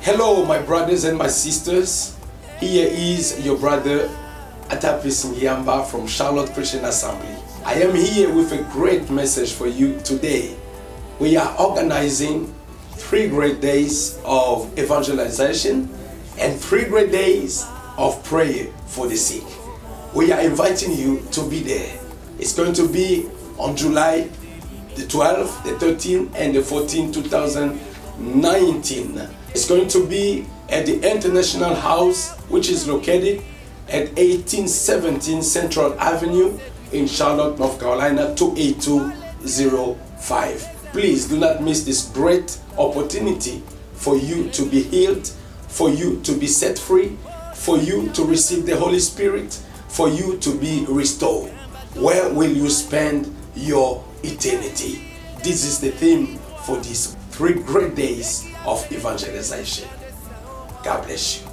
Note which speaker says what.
Speaker 1: Hello, my brothers and my sisters. Here is your brother Atapis Ngiamba from Charlotte Christian Assembly. I am here with a great message for you today. We are organizing 3 great days of evangelization and 3 great days of prayer for the sick. We are inviting you to be there. It's going to be on July the 12th, the 13th, and the 14th, 2019. It's going to be at the International House, which is located at 1817 Central Avenue in Charlotte, North Carolina, 28205. Please do not miss this great opportunity for you to be healed, for you to be set free, for you to receive the Holy Spirit, for you to be restored. Where will you spend your eternity? This is the theme for these 3 great days of evangelization. God bless you.